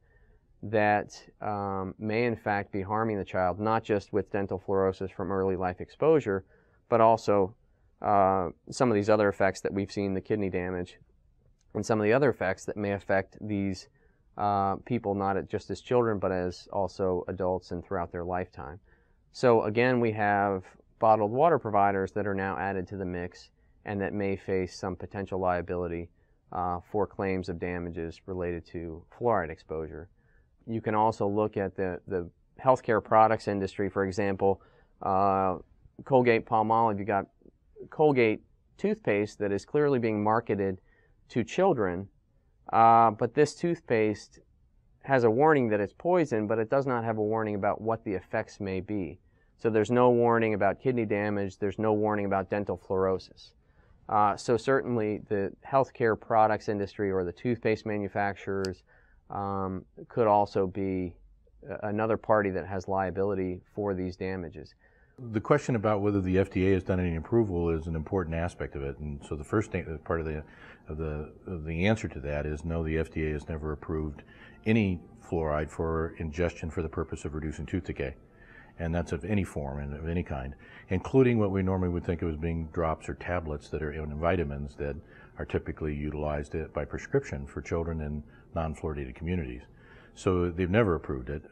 S15: that um, may in fact be harming the child, not just with dental fluorosis from early life exposure, but also uh, some of these other effects that we've seen, the kidney damage, and some of the other effects that may affect these uh, people not just as children, but as also adults and throughout their lifetime. So again, we have bottled water providers that are now added to the mix and that may face some potential liability uh, for claims of damages related to fluoride exposure. You can also look at the, the healthcare products industry, for example, uh, Colgate-Palmolive. You got Colgate toothpaste that is clearly being marketed to children, uh, but this toothpaste has a warning that it's poison, but it does not have a warning about what the effects may be. So there's no warning about kidney damage, there's no warning about dental fluorosis. Uh, so certainly the healthcare products industry or the toothpaste manufacturers um, could also be another party that has liability for these damages.
S16: The question about whether the F D A has done any approval is an important aspect of it, and so the first part of the of the of the answer to that is no. The F D A has never approved any fluoride for ingestion for the purpose of reducing tooth decay, and that's of any form and of any kind, including what we normally would think of as being drops or tablets that are in vitamins that are typically utilized by prescription for children in non-fluoridated communities. So they've never approved it.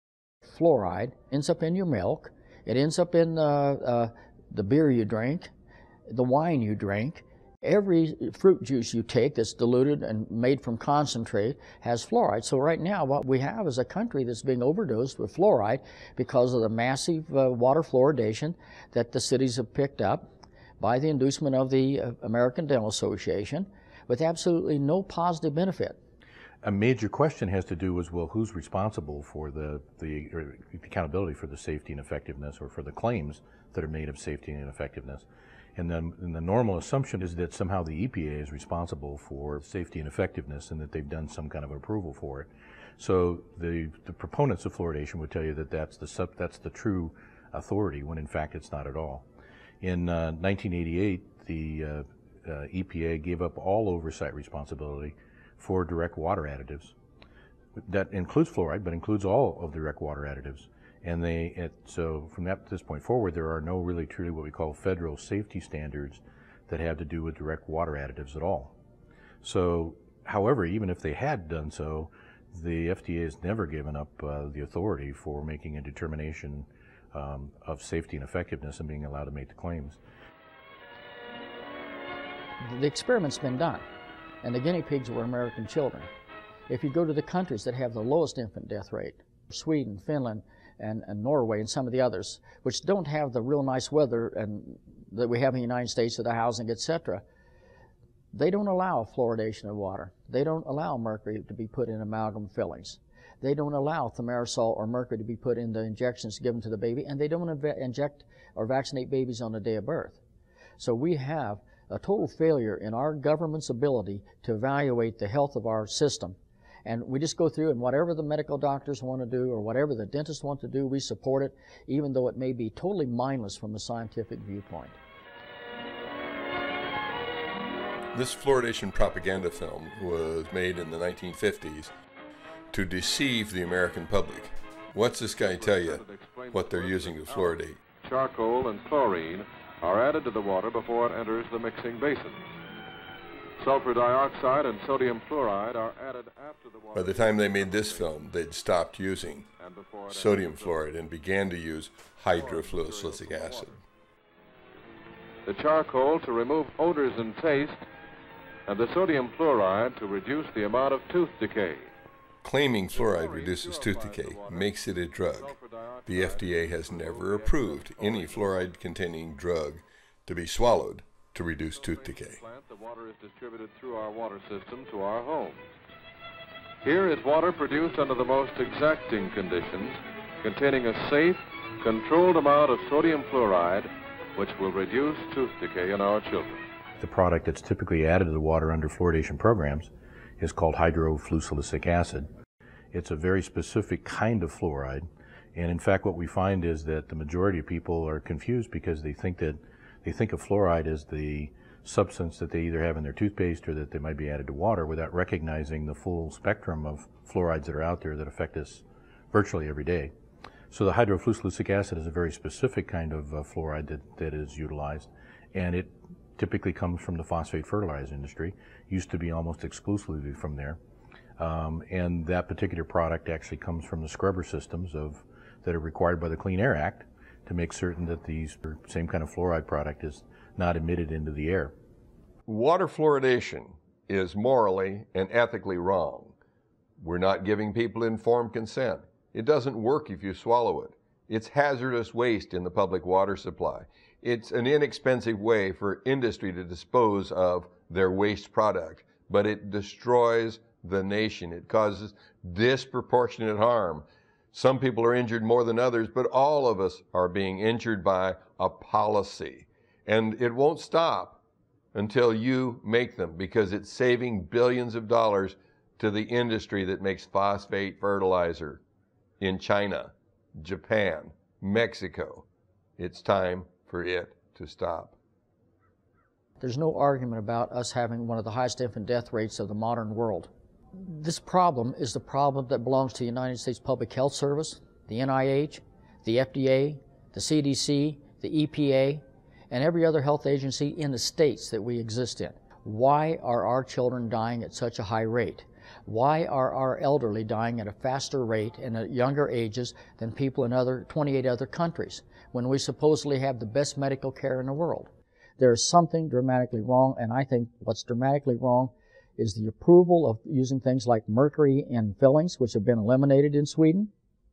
S4: Fluoride ends up in your milk. It ends up in uh, uh, the beer you drink, the wine you drink. Every fruit juice you take that's diluted and made from concentrate has fluoride. So right now what we have is a country that's being overdosed with fluoride because of the massive uh, water fluoridation that the cities have picked up by the inducement of the uh, American Dental Association with absolutely no positive benefit.
S16: A major question has to do with, well, who's responsible for the, the accountability for the safety and effectiveness, or for the claims that are made of safety and effectiveness. And then and the normal assumption is that somehow the E P A is responsible for safety and effectiveness and that they've done some kind of approval for it. So the, the proponents of fluoridation would tell you that that's the, sub, that's the true authority, when in fact it's not at all. In uh, nineteen eighty-eight, the uh, uh, E P A gave up all oversight responsibility for direct water additives. That includes fluoride, but includes all of the direct water additives. And they, it, so from that this point forward, there are no really truly what we call federal safety standards that have to do with direct water additives at all. So, however, even if they had done so, the F D A has never given up uh, the authority for making a determination um, of safety and effectiveness and being allowed to make the claims.
S4: The experiment's been done, and the guinea pigs were American children. If you go to the countries that have the lowest infant death rate, Sweden, Finland, and, and Norway, and some of the others, which don't have the real nice weather and that we have in the United States with the housing, et cetera, they don't allow fluoridation of water. They don't allow mercury to be put in amalgam fillings. They don't allow thimerosal or mercury to be put in the injections given to the baby, and they don't inject or vaccinate babies on the day of birth. So we have a total failure in our government's ability to evaluate the health of our system. And we just go through, and whatever the medical doctors want to do or whatever the dentists want to do, we support it, even though it may be totally mindless from a scientific viewpoint.
S5: This fluoridation propaganda film was made in the nineteen fifties to deceive the American public. What's this guy tell you what they're using to fluoridate?
S1: Charcoal and chlorine are added to the water before it enters the mixing basin. Sulfur dioxide and sodium fluoride are added after the water.
S5: By the time they made this film, they'd stopped using sodium fluoride and began to use hydrofluosilicic acid.
S1: The charcoal to remove odors and taste, and the sodium fluoride to reduce the amount of tooth decay.
S5: Claiming fluoride reduces tooth decay makes it a drug. The F D A has never approved any fluoride-containing drug to be swallowed to reduce tooth decay.
S1: The water is distributed through our water system to our homes. Here is water produced under the most exacting conditions, containing a safe, controlled amount of sodium fluoride, which will reduce tooth decay in our children.
S16: The product that's typically added to the water under fluoridation programs is called hydrofluosilicic acid. It's a very specific kind of fluoride, and in fact what we find is that the majority of people are confused because they think that they think of fluoride as the substance that they either have in their toothpaste or that they might be added to water without recognizing the full spectrum of fluorides that are out there that affect us virtually every day. So the hydrofluosilicic acid is a very specific kind of uh, fluoride that, that is utilized, and it typically comes from the phosphate fertilizer industry. Used to be almost exclusively from there. Um, and that particular product actually comes from the scrubber systems of, that are required by the Clean Air Act to make certain that the same kind of fluoride product is not emitted into the air.
S5: Water fluoridation is morally and ethically wrong. We're not giving people informed consent. It doesn't work if you swallow it. It's hazardous waste in the public water supply. It's an inexpensive way for industry to dispose of their waste product, but it destroys the nation. It causes disproportionate harm. Some people are injured more than others, but all of us are being injured by a policy. And it won't stop until you make them, because it's saving billions of dollars to the industry that makes phosphate fertilizer in China, Japan, Mexico. It's time for it to stop.
S4: There's no argument about us having one of the highest infant death rates of the modern world. This problem is the problem that belongs to the United States Public Health Service, the N I H, the F D A, the C D C, the E P A, and every other health agency in the states that we exist in. Why are our children dying at such a high rate? Why are our elderly dying at a faster rate and at younger ages than people in other twenty-eight other countries, when we supposedly have the best medical care in the world? There's something dramatically wrong, and I think what's dramatically wrong is the approval of using things like mercury in fillings, which have been eliminated in Sweden,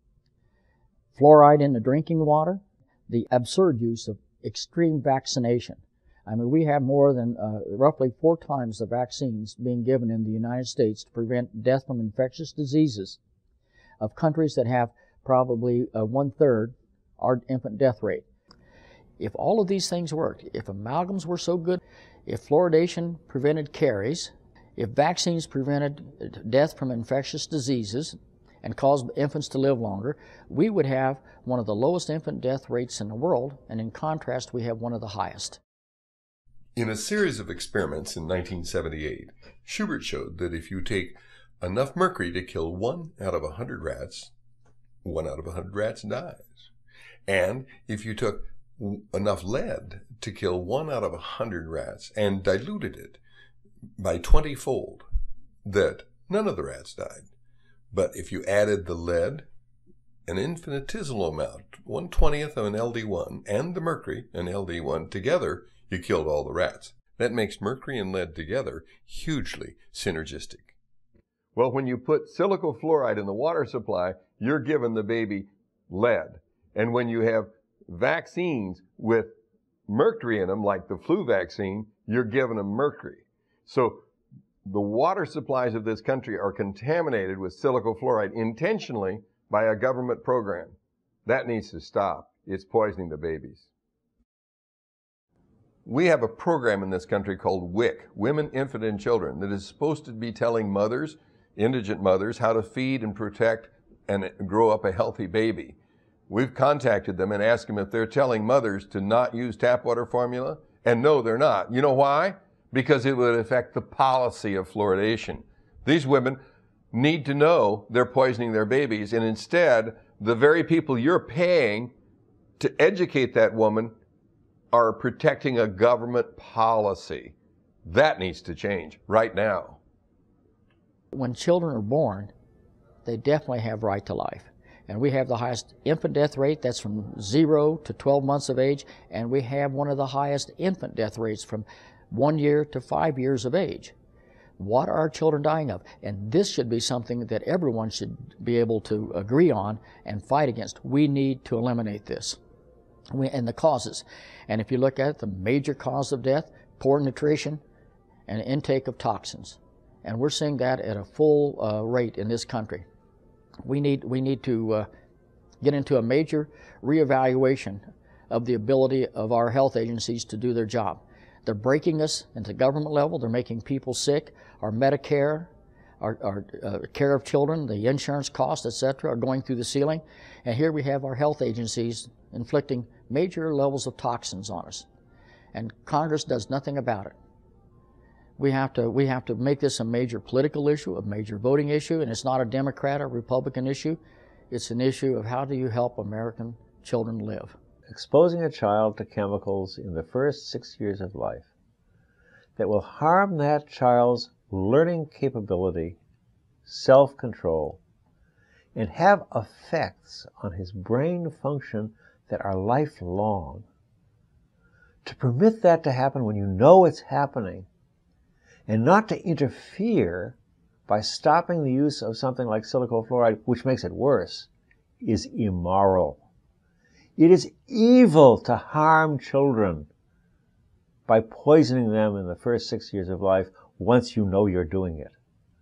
S4: fluoride in the drinking water, the absurd use of extreme vaccination. I mean, we have more than uh, roughly four times the vaccines being given in the United States to prevent death from infectious diseases of countries that have probably uh, one-third our infant death rate. If all of these things worked, if amalgams were so good, if fluoridation prevented caries, if vaccines prevented death from infectious diseases and caused infants to live longer, we would have one of the lowest infant death rates in the world, and in contrast, we have one of the highest.
S5: In a series of experiments in nineteen seventy-eight, Schubert showed that if you take enough mercury to kill one out of a hundred rats, one out of a hundred rats dies. And if you took enough lead to kill one out of a hundred rats and diluted it by twenty-fold, that none of the rats died. But if you added the lead, an infinitesimal amount, one twentieth of an L D one, and the mercury, an L D one, together, you killed all the rats. That makes mercury and lead together hugely synergistic. Well, when you put silicofluoride in the water supply, you're giving the baby lead. And when you have vaccines with mercury in them, like the flu vaccine, you're giving them mercury. So The water supplies of this country are contaminated with silicon fluoride intentionally by a government program. That needs to stop. It's poisoning the babies. We have a program in this country called W I C, Women, Infant, and Children, that is supposed to be telling mothers, indigent mothers, how to feed and protect and grow up a healthy baby. We've contacted them and asked them if they're telling mothers to not use tap water formula, and no, they're not. You know why? Because it would affect the policy of fluoridation. These women need to know they're poisoning their babies, and instead, the very people you're paying to educate that woman are protecting a government policy. That needs to change right now.
S4: When children are born, they definitely have right to life. And we have the highest infant death rate, that's from zero to twelve months of age, and we have one of the highest infant death rates from one year to five years of age. What are our children dying of? And this should be something that everyone should be able to agree on and fight against. We need to eliminate this. We, and the causes. And if you look at it, the major cause of death, poor nutrition and intake of toxins. And we're seeing that at a full uh, rate in this country. We need, we need to uh, get into a major reevaluation of the ability of our health agencies to do their job. They're breaking us at the government level. They're making people sick. Our Medicare, our, our uh, care of children, the insurance costs, et cetera, are going through the ceiling. And here we have our health agencies inflicting major levels of toxins on us. And Congress does nothing about it. We have to, we have to make this a major political issue, a major voting issue, and it's not a Democrat or Republican issue. It's an issue of how do you help American children live.
S14: Exposing a child to chemicals in the first six years of life that will harm that child's learning capability, self-control, and have effects on his brain function that are lifelong. To permit that to happen when you know it's happening, and not to interfere by stopping the use of something like silicon fluoride, which makes it worse, is immoral. It is evil to harm children by poisoning them in the first six years of life once you know you're doing it.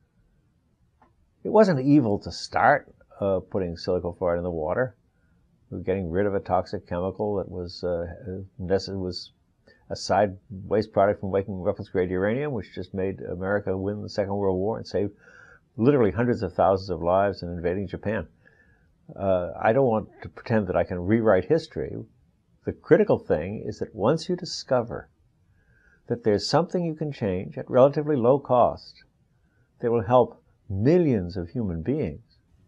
S14: It wasn't evil to start uh, putting silicon fluoride in the water. We were getting rid of a toxic chemical that was, uh, was a side waste product from making weapons-grade uranium, which just made America win the Second World War and saved literally hundreds of thousands of lives in invading Japan. Uh, I don't want to pretend that I can rewrite history. The critical thing is that once you discover that there's something you can change at relatively low cost that will help millions of human beings,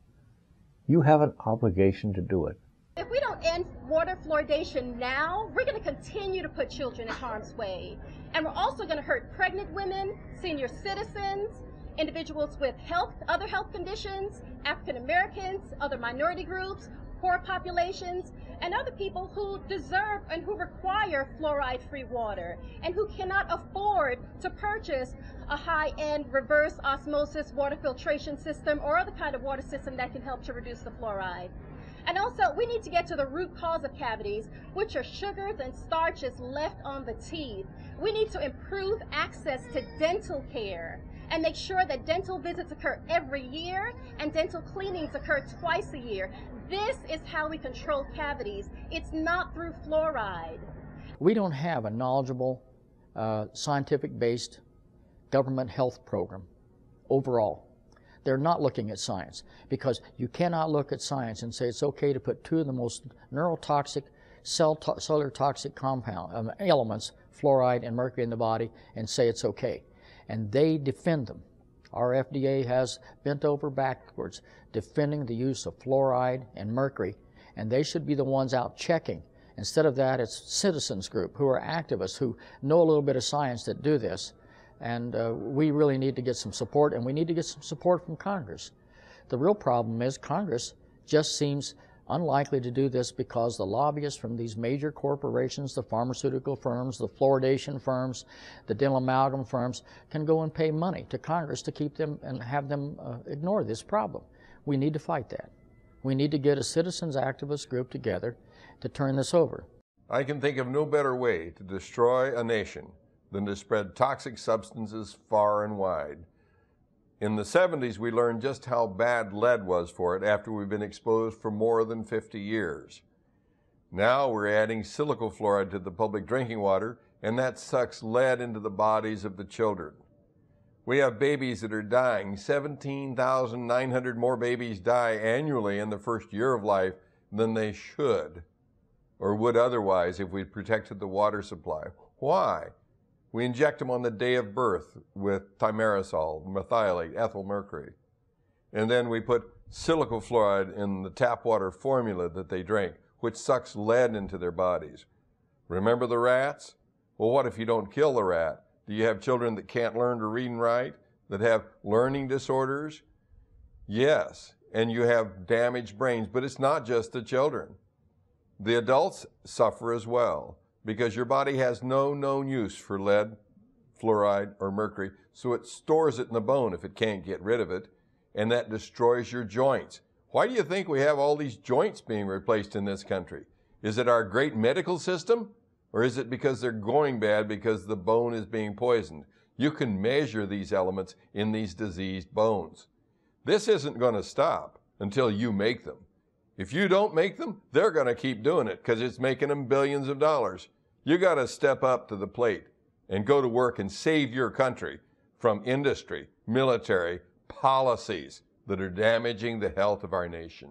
S14: you have an obligation to do it.
S11: If we don't end water fluoridation now, we're going to continue to put children in harm's way. And we're also going to hurt pregnant women, senior citizens, individuals with health, other health conditions, African Americans, other minority groups, poor populations, and other people who deserve and who require fluoride-free water and who cannot afford to purchase a high-end reverse osmosis water filtration system or other kind of water system that can help to reduce the fluoride. And also, we need to get to the root cause of cavities, which are sugars and starches left on the teeth. We need to improve access to dental care and make sure that dental visits occur every year and dental cleanings occur twice a year. This is how we control cavities. It's not through fluoride.
S4: We don't have a knowledgeable, uh, scientific-based government health program overall. They're not looking at science, because you cannot look at science and say it's okay to put two of the most neurotoxic, cell to cellular toxic compound um, elements, fluoride and mercury, in the body, and say it's okay. And they defend them. Our F D A has bent over backwards defending the use of fluoride and mercury, and they should be the ones out checking. Instead of that, it's citizens group who are activists who know a little bit of science that do this. And uh, we really need to get some support, and we need to get some support from Congress. The real problem is Congress just seems unlikely to do this because the lobbyists from these major corporations, the pharmaceutical firms, the fluoridation firms, the dental amalgam firms, can go and pay money to Congress to keep them and have them uh, ignore this problem. We need to fight that. We need to get a citizens activist group together to turn this over.
S5: I can think of no better way to destroy a nation than to spread toxic substances far and wide. In the seventies, we learned just how bad lead was for it after we've been exposed for more than fifty years. Now we're adding silicon fluoride to the public drinking water, and that sucks lead into the bodies of the children. We have babies that are dying. seventeen thousand nine hundred more babies die annually in the first year of life than they should, or would otherwise if we protected the water supply. Why? We inject them on the day of birth with thimerosal, methylate, ethyl mercury. And then we put silicon fluoride in the tap water formula that they drink, which sucks lead into their bodies. Remember the rats? Well, what if you don't kill the rat? Do you have children that can't learn to read and write, that have learning disorders? Yes, and you have damaged brains, but it's not just the children. The adults suffer as well, because your body has no known use for lead, fluoride, or mercury, so it stores it in the bone if it can't get rid of it, and that destroys your joints. Why do you think we have all these joints being replaced in this country? Is it our great medical system, or is it because they're going bad because the bone is being poisoned? You can measure these elements in these diseased bones. This isn't going to stop until you make them. If you don't make them, they're going to keep doing it because it's making them billions of dollars. You got to step up to the plate and go to work and save your country from industry, military, policies that are damaging the health of our nation.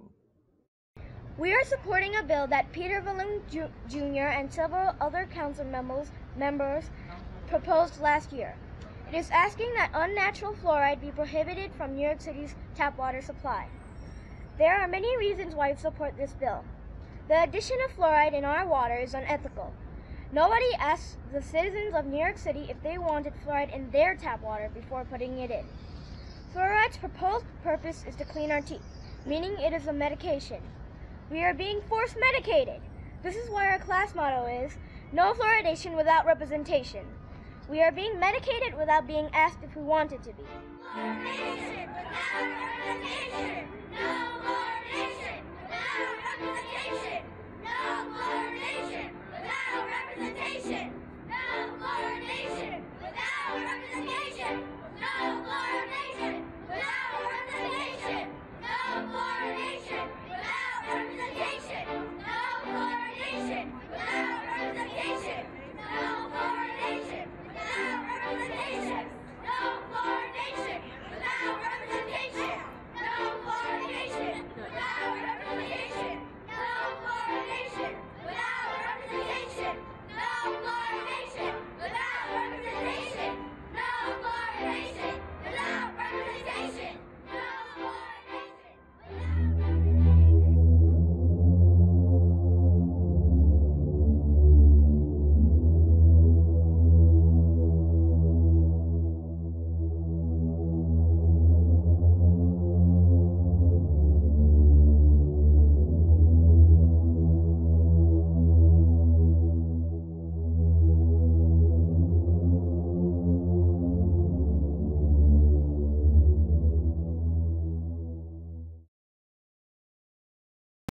S3: We are supporting a bill that Peter Volin Junior and several other council members, members proposed last year. It is asking that unnatural fluoride be prohibited from New York City's tap water supply. There are many reasons why we support this bill. The addition of fluoride in our water is unethical. Nobody asked the citizens of New York City if they wanted fluoride in their tap water before putting it in. Fluoride's proposed purpose is to clean our teeth, meaning it is a medication. We are being force medicated. This is why our class motto is, no fluoridation without representation. We are being medicated without being asked if we wanted to be.
S10: Fluoridation without representation. No fluoridation without representation. No fluoridation without representation.